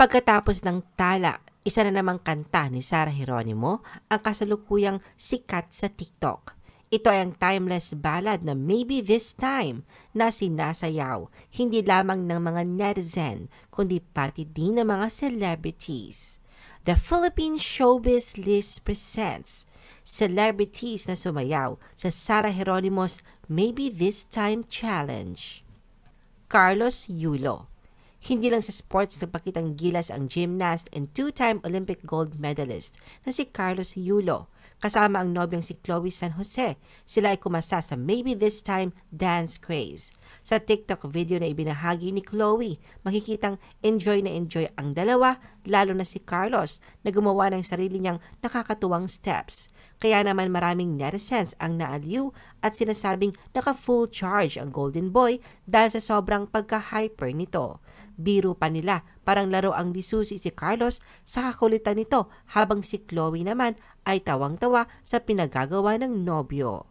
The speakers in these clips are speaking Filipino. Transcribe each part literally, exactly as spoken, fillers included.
Pagkatapos ng Tala, isa na namang kanta ni Sarah Geronimo ang kasalukuyang sikat sa TikTok. Ito ay ang timeless ballad na Maybe This Time na sinasayaw hindi lamang ng mga netizen kundi pati din ng mga celebrities. The Philippine Showbiz List presents celebrities na sumayaw sa Sarah Geronimo's Maybe This Time Challenge. Carlos Yulo. Hindi lang sa sports nagpakitang gilas ang gymnast and two-time Olympic gold medalist na si Carlos Yulo. Kasama ang nobyang si Chloe San Jose, sila ay kumasa sa Maybe This Time dance craze. Sa TikTok video na ibinahagi ni Chloe, makikitang enjoy na enjoy ang dalawa, lalo na si Carlos na gumawa ng sarili niyang nakakatuwang steps. Kaya naman maraming netizens ang naaliw at sinasabing naka-full charge ang Golden Boy dahil sa sobrang pagka-hyper nito. Biro pa nila, parang laro ang disusi si Carlos sa kakulitan nito habang si Chloe naman ay tawang-tawa sa pinagagawa ng nobyo.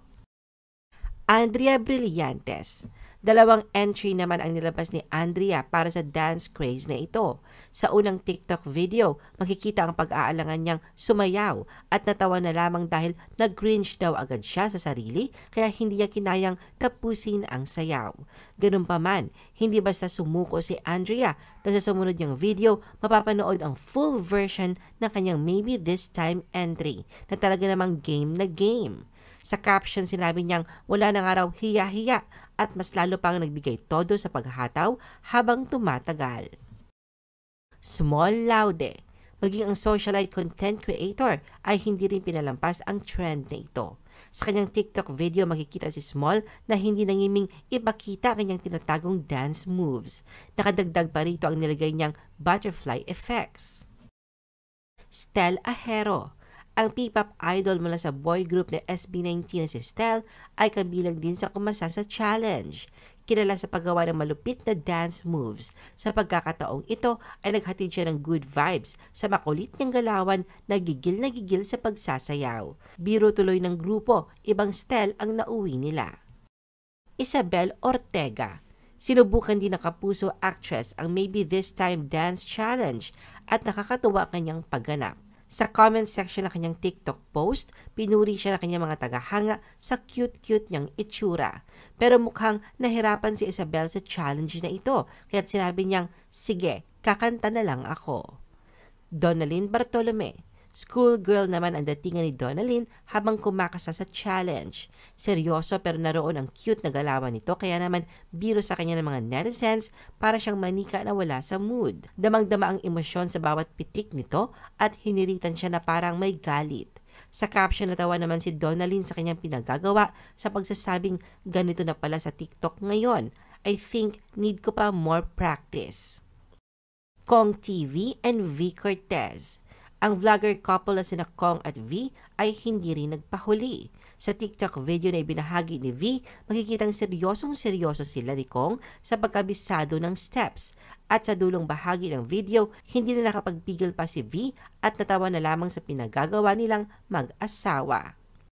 Andrea Brillantes. Dalawang entry naman ang nilabas ni Andrea para sa dance craze na ito. Sa unang TikTok video, makikita ang pag-aalangan niyang sumayaw at natawa na lamang dahil nag-cringe daw agad siya sa sarili kaya hindi niya kinayang tapusin ang sayaw. Ganun pa man, hindi basta sumuko si Andrea dahil sa sumunod niyang video, mapapanood ang full version ng kanyang Maybe This Time entry na talaga namang game na game. Sa caption sinabi niyang wala na nga raw hiya-hiya at mas lalo pang nagbigay todo sa paghahataw habang tumatagal. Small Laude. Maging ang socialite content creator ay hindi rin pinalampas ang trend na ito. Sa kanyang TikTok video makikita si Small na hindi nangiming ipakita kanyang tinatagong dance moves. Nakadagdag pa rito ang nilagay niyang butterfly effects. Stel Ahero. Ang P-pop idol mula sa boy group na S B nineteen na si Stel ay kabilang din sa kumasa sa challenge. Kilala sa paggawa ng malupit na dance moves. Sa pagkakataong ito ay naghatid siya ng good vibes sa makulit niyang galawan na gigil na gigil sa pagsasayaw. Biro tuloy ng grupo, ibang Stel ang nauwi nila. Isabel Ortega. Sinubukan din ng Kapuso actress ang Maybe This Time Dance Challenge at nakakatuwa kanyang pagganap. Sa comment section ng kanyang TikTok post, pinuri siya ng kanyang mga tagahanga sa cute-cute niyang itsura. Pero mukhang nahirapan si Isabel sa challenge na ito, kaya't sinabi niyang, sige, kakanta na lang ako. Donalyn Bartolome. Schoolgirl naman ang datingan ni Donalyn habang kumakasa sa challenge. Seryoso pero naroon ang cute na galawan nito kaya naman biro sa kanya ng mga netizens para siyang manika na wala sa mood. Damang-dama ang emosyon sa bawat pitik nito at hiniritan siya na parang may galit. Sa caption natawa naman si Donalyn sa kanyang pinagagawa sa pagsasabing ganito na pala sa TikTok ngayon. I think need ko pa more practice. Kong T V and V Cortez. Ang vlogger couple na sina Kong at V ay hindi rin nagpahuli. Sa TikTok video na ibinahagi ni V, makikitang seryosong-seryoso sila ni Kong sa pagkabisado ng steps. At sa dulong bahagi ng video, hindi na nakapagpigil pa si V at natawa na lamang sa pinagagawa nilang mag-asawa.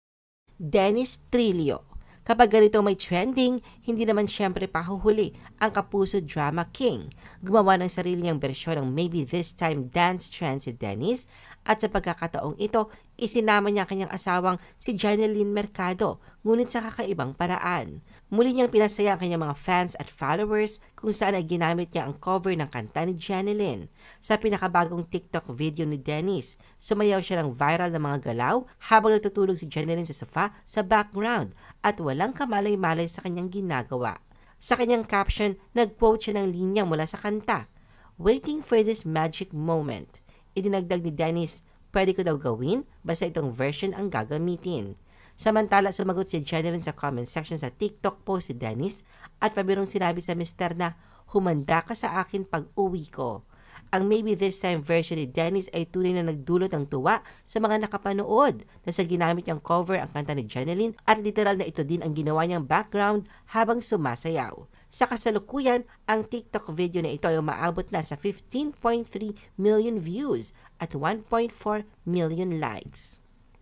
Dennis Trillo. Kapag ganito may trending, hindi naman syempre pahuhuli ang Kapuso Drama King. Gumawa ng sarili niyang bersyon ng Maybe This Time dance trend si Dennis at sa pagkakataong ito, isinama niya ang kanyang asawang si Janeline Mercado, ngunit sa kakaibang paraan. Muli niyang pinasaya ang kanyang mga fans at followers kung saan ay ginamit niya ang cover ng kanta ni Janeline. Sa pinakabagong TikTok video ni Dennis, sumayaw siya ng viral na mga galaw habang natutulog si Janeline sa sofa sa background at walang kamalay-malay sa kanyang ginagawa. Sa kanyang caption, nag-quote siya ng linya mula sa kanta, "Waiting for this magic moment." Idinagdag ni Dennis, pwede ko daw gawin, basta itong version ang gagamitin. Samantala, sumagot si Janeline sa comment section sa TikTok post si Dennis at pabirong sinabi sa mister na, humanda ka sa akin pag uwi ko. Ang Maybe This Time version ni Dennis ay tunay na nagdulot ng tuwa sa mga nakapanood na sa ginamit niyang cover ang kanta ni Janeline at literal na ito din ang ginawa niyang background habang sumasayaw. Sa kasalukuyan, ang TikTok video na ito ay umaabot na sa fifteen point three million views at one point four million likes.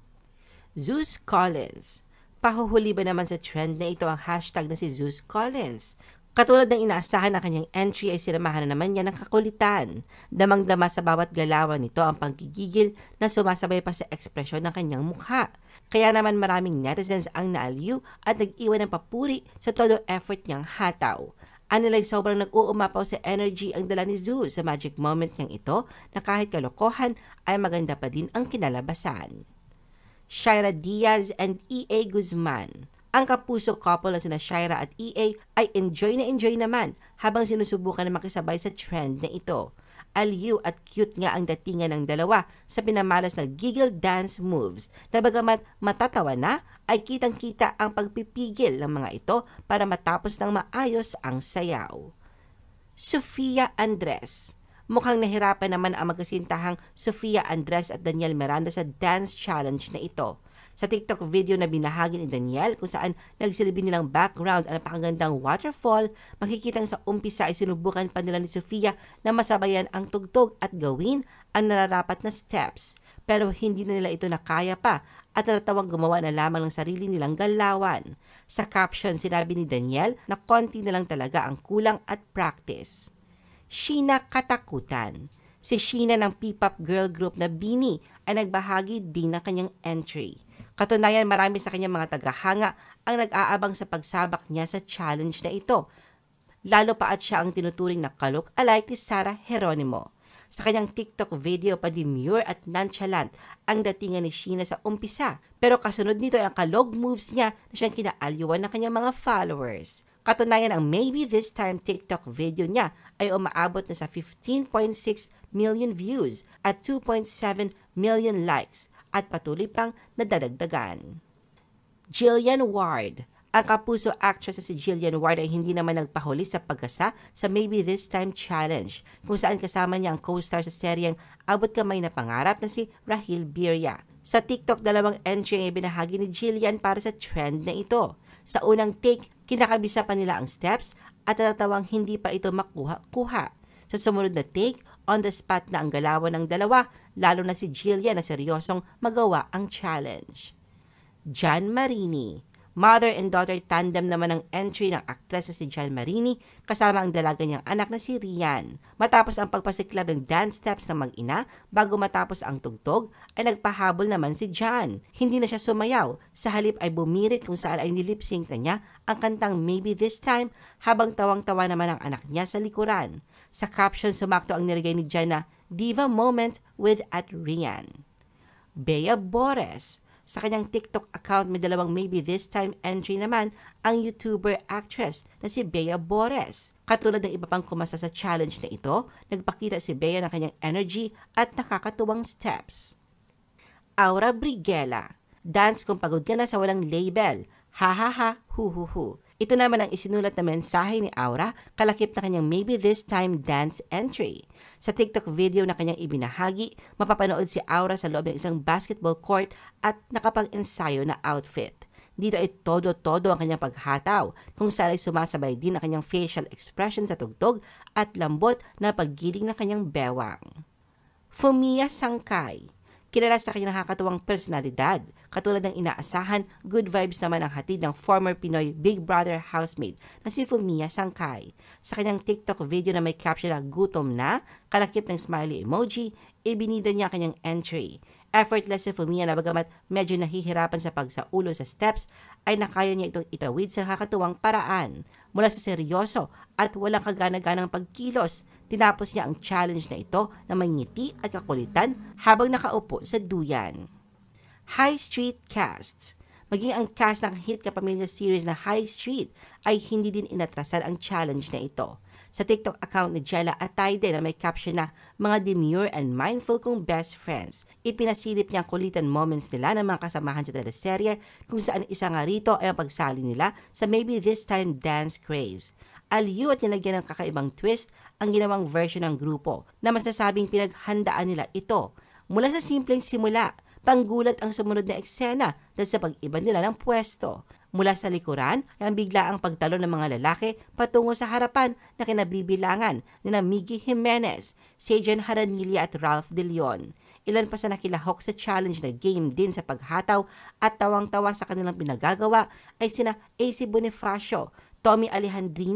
Zeus Collins. Pahuhuli ba naman sa trend na ito ang hashtag na si Zeus Collins? Katulad ng inaasahan ng kanyang entry ay sinamahan na naman niya ng kakulitan. Damang-dama sa bawat galawan nito ang paggigigil na sumasabay pa sa ekspresyon ng kanyang mukha. Kaya naman maraming netizens ang naaliw at nag-iwan ng papuri sa todo effort niyang hataw. Ano nila'y sobrang nag-uumapaw sa energy ang dala ni Zoo sa magic moment niyang ito na kahit kalokohan ay maganda pa din ang kinalabasan. Shaira Diaz and E A Guzman. Ang kapuso couple na sina Shaira at E A ay enjoy na enjoy naman habang sinusubukan na makisabay sa trend na ito. Aliw at cute nga ang datingan ng dalawa sa pinamalas na giggle dance moves na bagamat matatawa na ay kitang-kita ang pagpipigil ng mga ito para matapos ng maayos ang sayaw. Sofia Andres. Mukhang nahirapan naman ang magkasintahang Sofia Andres at Daniel Miranda sa dance challenge na ito. Sa TikTok video na binahagi ni Daniel kung saan nagsilbi nilang background ang napakagandang waterfall, makikitang sa umpisa ay sinubukan pa nila ni Sofia na masabayan ang tugtog at gawin ang nararapat na steps. Pero hindi na nila ito nakaya pa at natatawang gumawa na lamang ng sarili nilang galawan. Sa caption, sinabi ni Daniel na konti na lang talaga ang kulang at practice. Sheena Katakutan. Si Sheena ng P-pop girl group na BINI ay nagbahagi din ng kanyang entry. Katunayan, marami sa kanyang mga tagahanga ang nag-aabang sa pagsabak niya sa challenge na ito. Lalo pa at siya ang tinuturing na ka-look-alike ni Sarah Geronimo. Sa kanyang TikTok video pa demure at nonchalant ang datingan ni Sheena sa umpisa. Pero kasunod nito ay ang kalog moves niya na siyang kinaalyuan ng kanyang mga followers. Katunayan, ang Maybe This Time TikTok video niya ay umaabot na sa fifteen point six million views at two point seven million likes at patuloy pang nadadagdagan. Jillian Ward. Ang kapuso actress na si Jillian Ward ay hindi naman nagpahuli sa pagkasa sa Maybe This Time Challenge, kung saan kasama niya ang co-star sa seryeng Abot Kamay na Pangarap na si Rahil Birya. Sa TikTok, dalawang entry ay binahagi ni Jillian para sa trend na ito. Sa unang take, kinakabisa pa nila ang steps at natatawang hindi pa ito makuha-kuha. Sa sumunod na take, on the spot na ang galawan ng dalawa, lalo na si Jillian na seryosong magawa ang challenge. Jan Marini. Mother and daughter tandem naman ang entry ng aktres na si Jan Marini kasama ang dalaga niyang anak na si Rian. Matapos ang pagpasiklab ng dance steps ng mag-ina bago matapos ang tugtog ay nagpahabol naman si Jan. Hindi na siya sumayaw, sa halip ay bumirit kung saan ay nilipsync na niya ang kantang Maybe This Time habang tawang-tawa naman ang anak niya sa likuran. Sa caption, sumakto ang nilagay ni Jan na Diva Moment with at Rian. Bea Bores. Sa kanyang TikTok account, may dalawang Maybe This Time entry naman ang YouTuber actress na si Bea Bores. Katulad ng iba pang kumasa sa challenge na ito, nagpakita si Bea ng kanyang energy at nakakatuwang steps. Aura Briguela. Dance kung pagod ka na sa walang label. Ha ha ha, hu hu hu. Ito naman ang isinulat na mensahe ni Aura kalakip na kanyang Maybe This Time dance entry. Sa TikTok video na kanyang ibinahagi, mapapanood si Aura sa loob ng isang basketball court at nakapag-ensayo na outfit. Dito ay todo-todo ang kanyang paghataw, kung saan ay sumasabay din ang kanyang facial expression sa tugtog at lambot na paggiling ng kanyang bewang. Fumiya Sangkay. Kilala sa kanyang nakakatuwang personalidad. Katulad ng inaasahan, good vibes naman ang hatid ng former Pinoy Big Brother housemate na si Fumiya Sangkay. Sa kanyang TikTok video na may caption na gutom na, kalakip ng smiley emoji, ibinida niya kanyang entry. Effortless si Fumiya na bagamat medyo nahihirapan sa pagsaulo sa steps, ay nakaya niya itong itawid sa nakakatuwang paraan. Mula sa seryoso at walang kagana-ganang pagkilos, tinapos niya ang challenge na ito na may ngiti at kakulitan habang nakaupo sa duyan. High Street Cast. Maging ang cast ng hit kapamilya series na High Street ay hindi din inatrasan ang challenge na ito. Sa TikTok account ni Jella Atayde na may caption na mga demure and mindful kong best friends. Ipinasilip niya ang kulitan moments nila ng mga kasamahan sa teleserye kung saan isa nga rito ay ang pagsali nila sa Maybe This Time dance craze. Aliw at nilagyan ng kakaibang twist ang ginawang version ng grupo na masasabing pinaghandaan nila ito. Mula sa simpleng simula, panggulat ang sumunod na eksena dahil sa pag-iba nila ng pwesto. Mula sa likuran ay ang bigla ang pagtalo ng mga lalaki patungo sa harapan na kinabibilangan ni na Miggy Jimenez, Sejan Haranilla at Ralph De Leon. Ilan pa sa nakilahok sa challenge na game din sa paghataw at tawang-tawa sa kanilang pinagagawa ay sina A C Bonifacio, Tommy Alejandrino,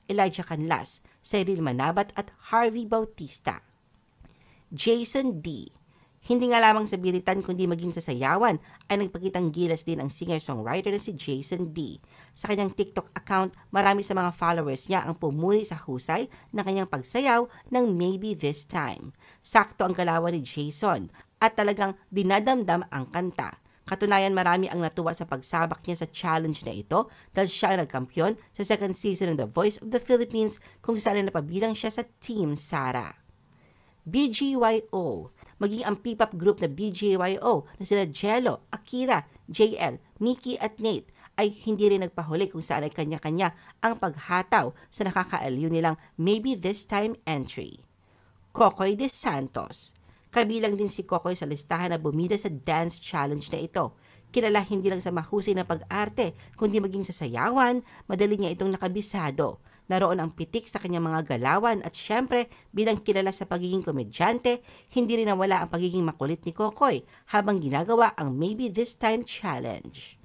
Elijah Canlas, Cyril Manabat at Harvey Bautista. Jason D. Hindi nga lamang sa biritan kundi maging sa sayawan ay nagpakitang gilas din ang singer-songwriter na si Jason D. Sa kanyang TikTok account, marami sa mga followers niya ang pumuli sa husay ng kanyang pagsayaw ng Maybe This Time. Sakto ang galawan ni Jason at talagang dinadamdam ang kanta. Katunayan, marami ang natuwa sa pagsabak niya sa challenge na ito dahil siya ang nagkampiyon sa second season ng The Voice of the Philippines kung saan napabilang siya sa Team Sara. B G Y O. Maging ang P-pop group na B G Y O na sila Jello, Akira, J L, Mickey at Nate ay hindi rin nagpahuli kung saan ay kanya-kanya ang paghataw sa nakakaaliw nilang Maybe This Time entry. Kokoy De Santos. Kabilang din si Kokoy sa listahan na bumida sa dance challenge na ito. Kilala hindi lang sa mahusay na pag-arte, kundi maging sa sayawan, madali niya itong nakabisado. Naroon ang pitik sa kanyang mga galawan at syempre bilang kilala sa pagiging komedyante, hindi rin nawala ang pagiging makulit ni Kokoy habang ginagawa ang Maybe This Time challenge.